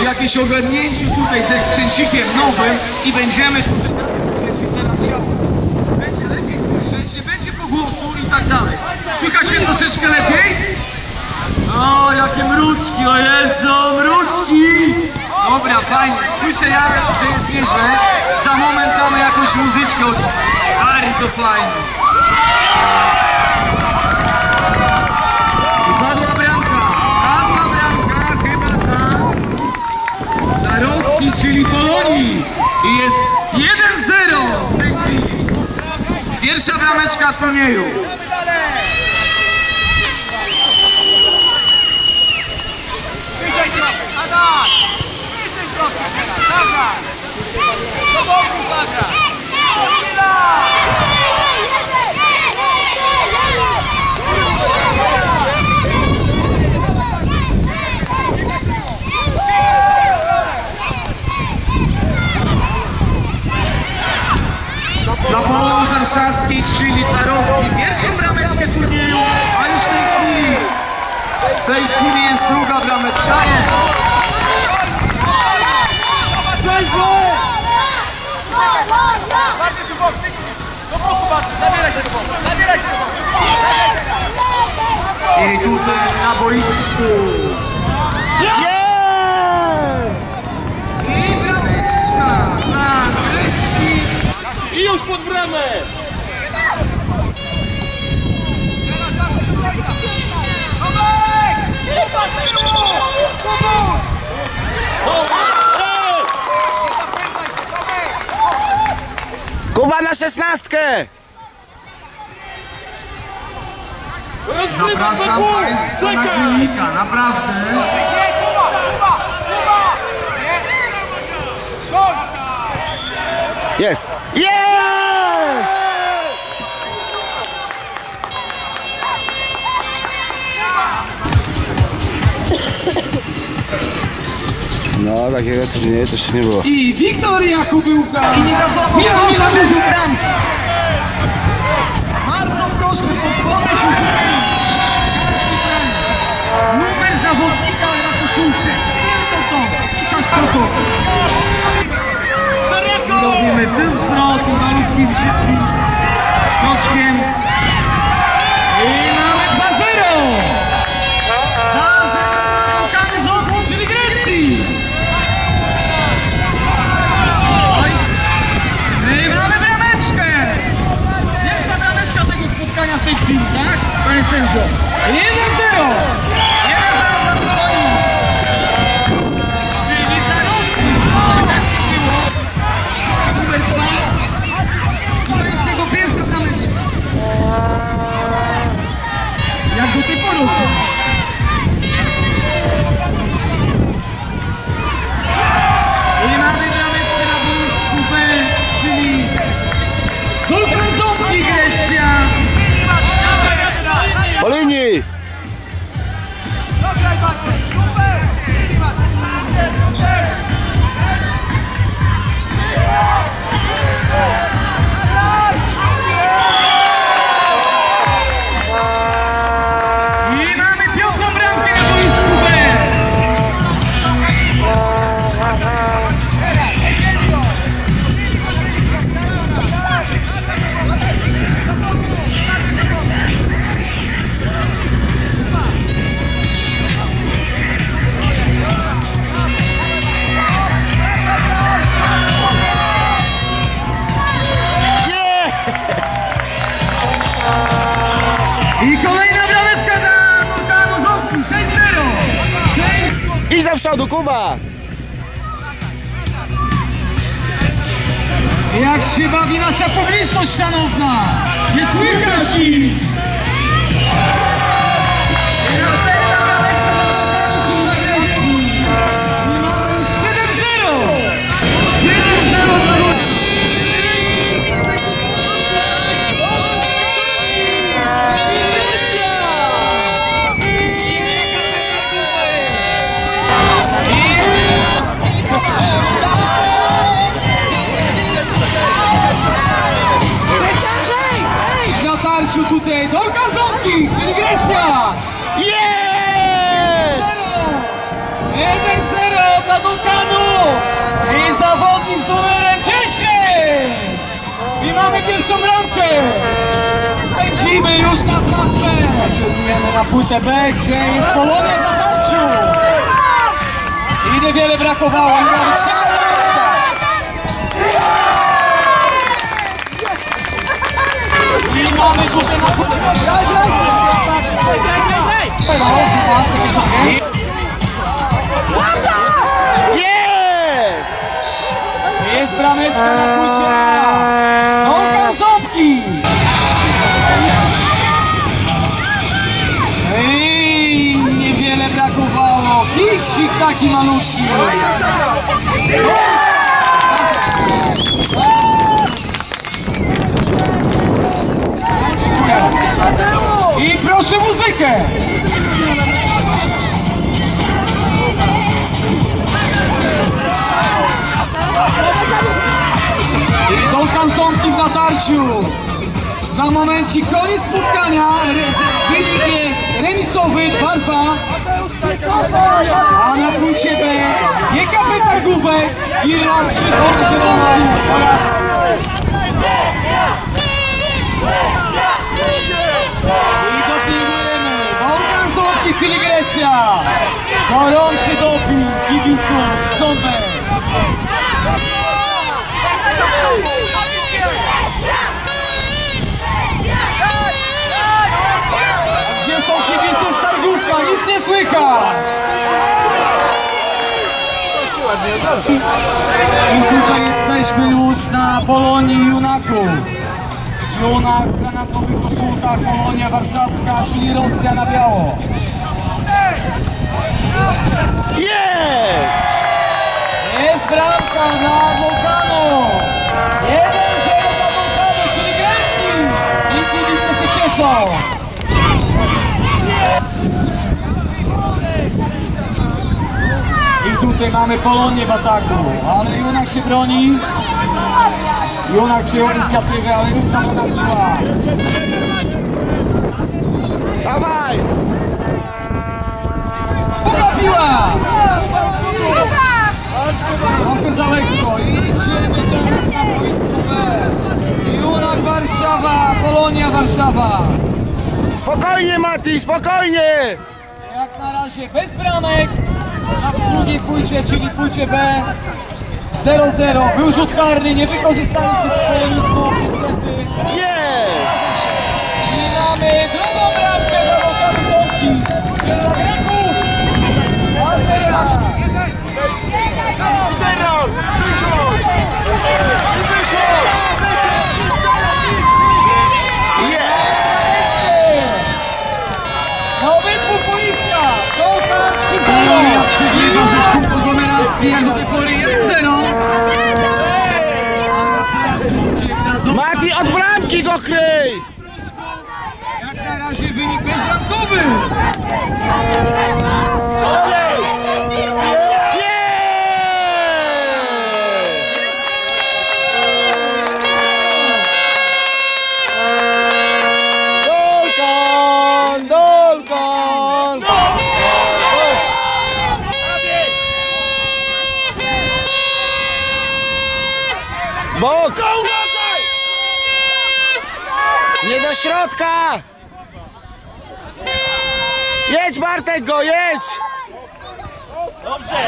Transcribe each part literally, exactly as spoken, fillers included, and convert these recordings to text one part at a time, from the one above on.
jakieś ogarnięciu tutaj ze sprzęcikiem nowym i będziemy tutaj na tym sprzęcie teraz działać. Będzie lepiej słyszeć, nie będzie pogłosu i tak dalej. Słychać mnie troszeczkę lepiej? O, jakie mruczki, o Jezu, mruczki! Dobra, fajnie, słyszę ja, że jest nieźle. Za moment mamy jakąś muzyczkę od... Bardzo fajnie. I padła bramka, padła bramka, chyba za... dla Rosji, czyli Polonii. I jest jeden zero w tej chwili. Pierwsza brameczka turnieju. Adam! Jesteś troszkę teraz, zagraj! Do boku zagraj! Dla Polonii Warszawskiej, czyli dla Rosji, pierwszą brameczkę turnieju, a już w tej chwili, w tej chwili jest druga brameczka. Bardziej do boku! Do boku bardziej! Zabieraj się do boku! Zabieraj się do boku! I tutaj na boisku. I brameczka dla Grecji. I już pod bramę! Kuba na szesnastkę! Zapraszam Państwa na filmika, naprawdę. Jest! Jest! No, takiego turnieju to jeszcze nie było. I Wiktoria Kubyłka. I nie wiadomo, Michał namierzył bramkę. Bardzo proszę podpowiedź numer zawodnika na koszulce. Jest to co? Łukasz Prokop. Robimy tył zwrotu malutkim szybkim kroczkiem. I mamy dwa zero. dwa zero rukami z oku, czyli Grecji. I mamy brameczkę! Pierwsza brameczka tego spotkania w tej chwili, tak? Panie sędzio. jeden zero! jeden zero dla Polonii! Czyli dla Rosji! Tak było. Numer dwa. I to jest tego pierwsza brameczka. Jak do tej pory się. I mamy brameczkę na boisku B, czyli Dolkan-Ząbki Grecja. Po linii! I mamy piątą bramkę na boisku B. I kolejna brameczka dla Dolkanu-Ząbki. sześć zero. Idź do przodu, Kuba! Jak się bawi nasza publiczność szanowna! Nie słychać nic! I następna brameczka dla Grecji. I mamy już siedem zero! siedem zero dla Rosji. Na tarciu tutaj Dolkan-Ząbki, czyli Grecja! Yeah! jeden zero dla Dolkanu! I zawodnik z numerem dziesięć! I mamy pierwszą bramkę! Pędzimy już na płatwę! Przejdziemy na płytę B, gdzie jest Polonia na tarciu! I niewiele brakowało, i nawet przyszła bramka! I mamy tutaj na płytę B! Graj, graj! Jest! Jest brameczka na płycie A! Dolkan Ząbki! Ej, niewiele brakowało. Kiksik taki malutki. I proszę muzykę! Dolkan Ząbki w natarciu. Za momencik koniec spotkania. Wynik jest remisowy, dwa dwa. A na płycie B G K P Targówek i Roczy Zielona. I dopingujemy. Dolkan Ząbki, czyli Grecja. Gorący doping kibiców z Ząbek. Gdzie są kibice z Targówka? Nic nie słychać! I tutaj jesteśmy już na Polonii Junaków. Junak w granatowych koszulkach, Polonia Warszawska, czyli Rosja na biało. Jest! Jest bramka dla Dolkanu! jeden zero dla Dolkanu, czyli Grecji! I kibice się cieszą! I tutaj mamy Polonię w ataku, ale Junak się broni. Junak przyjął inicjatywę, ale już zabrana piła. Dawaj! Druga piła! Trochę za lekko. Idziemy teraz na boisko B. Junak Warszawa, Polonia Warszawa. Spokojnie, Mati, spokojnie! Jak na razie bez bramek. Na drugiej płycie, czyli płycie B. zero zero. Był rzut karny, nie wykorzystali tych polemizmów, niestety. Jest! I mamy drugą bramkę dla Dolkanu Ząbki. Czyli dla Greków. Nowy policja! Dolkan trzy zero! Przegrywa zespół Podgomeracki, jak do tej pory jeden zero. Mati, od bramki go kryj! Jak na razie wynik bezbramkowy! Dolkan! Dolkan! Bok! Nie do środka! Jedź, Bartek, go, jedź! Dobrze!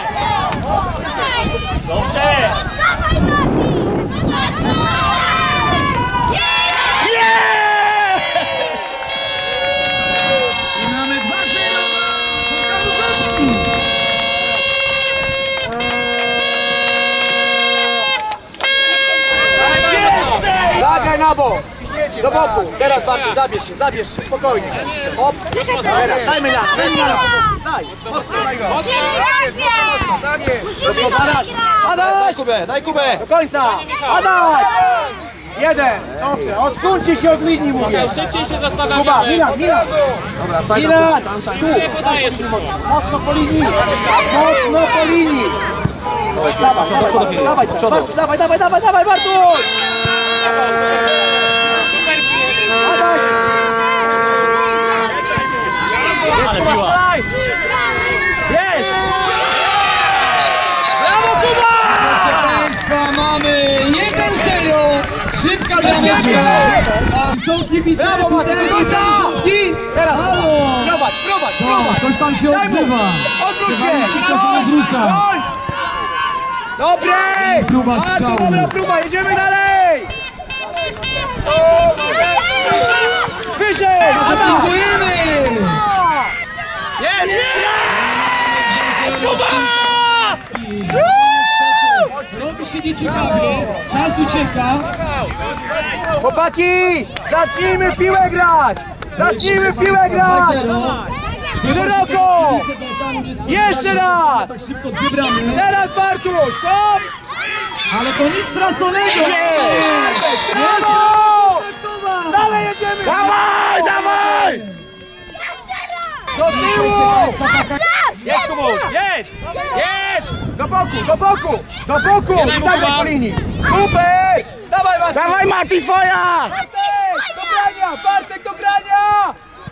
Dobrze! Yeah! I mamy dwa zero dla Dolkanu Ząbki. Zagraj na bok! Do boku! Teraz bardziej, zabierz się, zabierz się, spokojnie. Hop! Teraz, dajmy na, dajmy na! Daj! Mocno, daj go! Musimy to wygrać! Daj Kubę, daj Kubę! Do końca! Adaś! Jeden! Dobrze, odsuńcie się od linii, mówię! Szybciej się zastanawiamy. Kuba, Milan, Milan! Milan! Tu! Podajesz. Mocno po linii! Mocno po linii! Dawaj, dawaj, dawaj, Bartuś, dawaj, dawaj, dawaj, dawaj, Bartuś! Adaś! Jest, Kuba, strzelaj! Jest! Są kibice, Brawo, Mati, kibica! Teraz, prowadź, prowadź, prowadź! Ktoś tam się Daj mu! odzywa. Odwróć się! Mikrofon odwróca. Kończ! Dobry! Próba Bardzo strzału. dobra próba, jedziemy dalej! Wyżej! Dziękujemy! Jest! Jest! Kuba! Robi się nieciekawie, czas ucieka. Chłopaki! Zacznijmy w piłę grać! Zacznijmy w piłę grać! Szeroko! Jeszcze raz! Tak szybko dwie bramy, Teraz Bartuś! Hop! ale to nic straconego. Brawo! Dalej jedziemy! Dawaj, dawaj! Do tyłu! Jedź, Kubuś, jedź! Jedź! Do boku, do boku! Do boku! Zagraj po linii! Super! Dawaj, Mati! Dawaj, Mati, twoja! Bartek! Do grania! Bartek, do grania!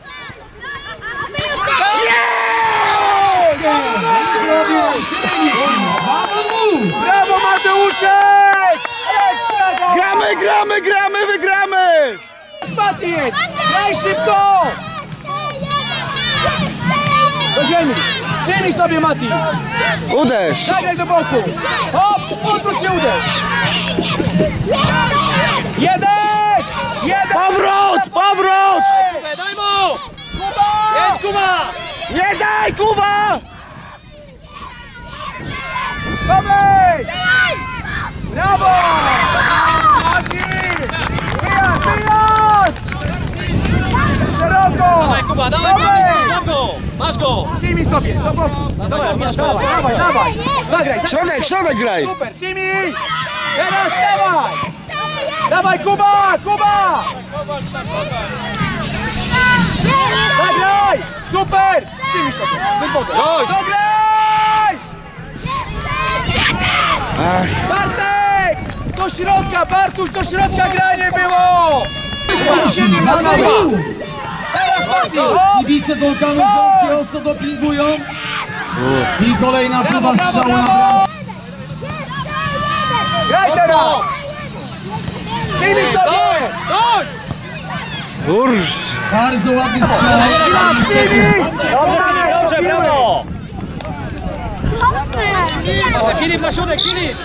Brawo, Mateuszek! Ekstra! Gramy, gramy, gramy, wygramy! Mati jest! Graj szybko! Do ziemi! Przyjmij sobie, Mati! Uderz! Zagraj do boku! Hop! Odwróć się, uderz! Jeden! Jeden! Powrót, powrót! Daj mu! Kuba! Jedź, Kuba! Nie daj, Kuba! Dobry! Brawo! Mati! Wyjazd, wyjazd! Szeroko! Dawaj, Kuba, dawaj, go! Masz go! Przyjmij sobie, do boku! Dawaj, dawaj, dawaj, dawaj! Zagraj! Środek, środek graj! Super, przyjmij! Teraz dawaj! Dawaj, Kuba! Kuba! Zagraj! Super! Przyjmij sobie, wywodę! Zagraj! Ach, Bartek! Do środka, Bartuś, do środka granie było! Teraz Mati! Hop! Kibice Dolkanów Ząbki ostro dopingują. I kolejna próba Brawo, strzału brawo, na bramę. brawo! Graj teraz! Przyjmij sobie! kurcz! Bardzo ładny strzał. Przyjmij! Dobrze, brawo! Filip na środek, Filip!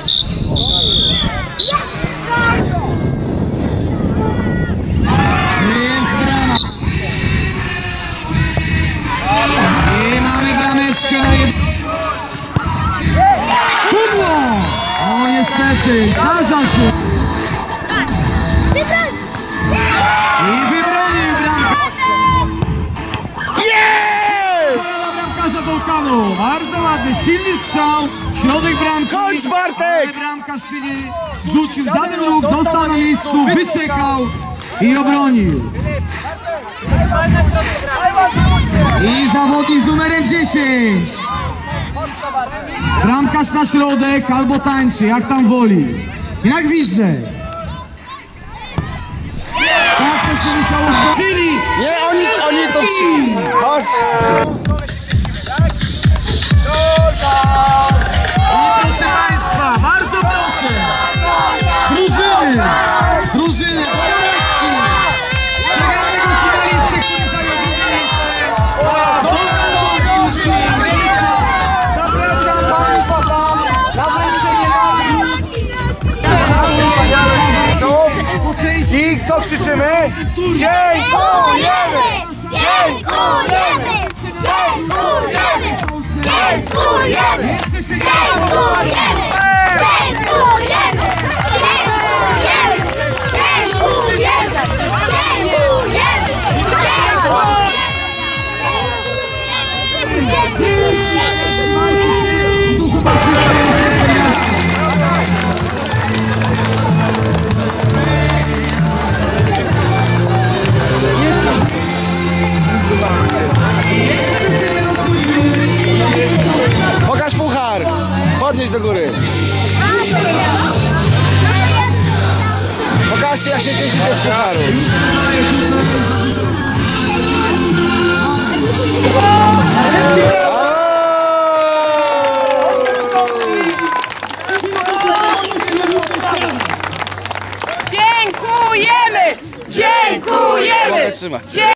Jest brama. I mamy brameczkę na jed... Pudło! O niestety, zdarza się. I wybronił bramkę. Jest! Porada bramkarza Dolkanu. Bardzo ładny, silny strzał. Środek bramki. Kończ, Bartek! Ale bramkarz się nie rzucił. Żaden ruch, został na miejscu, wyczekał i obronił. I zawodnik z numerem dziesięć. Bramkarz na środek albo tańczy, jak tam woli. Jak Wizdek. Tak to się musiało skończyć. Nie, oni, oni to przy... Chodź! I proszę Państwa, bardzo proszę. Drużyny. Drużyny. Przegranego finalisty, który zajął drugie miejsce. Oraz Dolkan Ząbki, Krynica. Zapraszam Państwa tam na wręczenie nagród. I co krzyczymy? Dziękujemy! Dziękujemy! Dziękujemy! Dziękujemy! Dziękujemy! Dziękujemy! Dziękujemy! Pokaż puchar! Podnieś do góry! trzymaj, trzymaj.